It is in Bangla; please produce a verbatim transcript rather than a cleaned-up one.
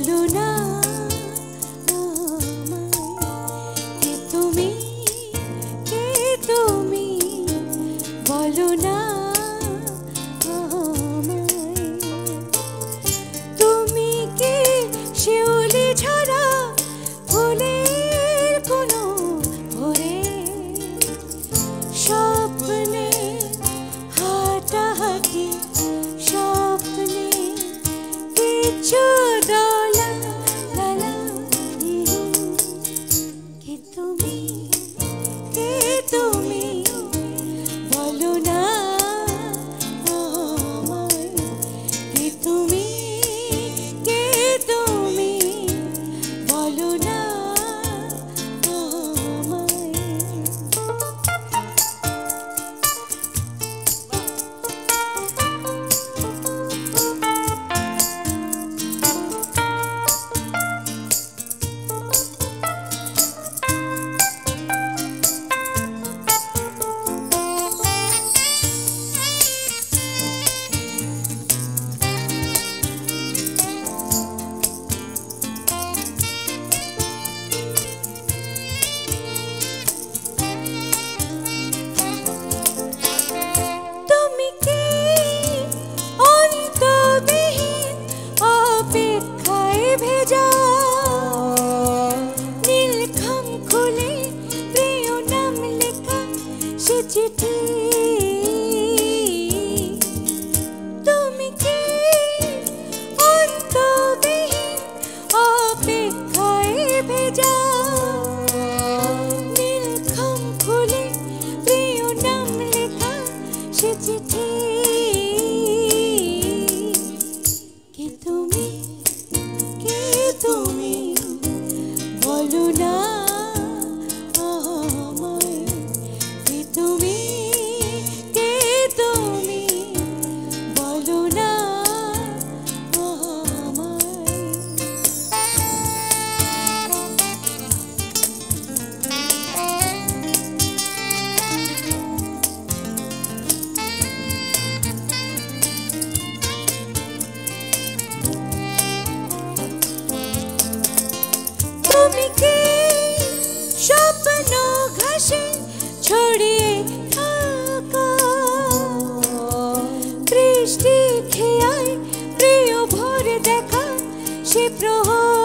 বলো না কে তুমি, কে তুমি, বলো না তুমি কি শিউলি ঝরা ফুলের কোনো ভোরে স্বপ্নে হাঁটাহাঁটি স্বপ্নে কিছু দোলা লালা কে তুমি, কে তুমি, বলো না কে তুমি, কে তুমি, বলো না চিঠি তুমি কি অন্তবিহীন অপেক্ষায় ভেজা নীলখাম খুলে প্রিয় নাম লেখা সে চিঠি কে তুমি, কে তুমি, বলো না তুমি, কে তুমি, বলো না তুমি কি স্বপ্ন ঘাসে ছড়িয়ে থাকা বৃষ্টি খেয়ায় প্রিয় ভোর দেখা সে প্রহর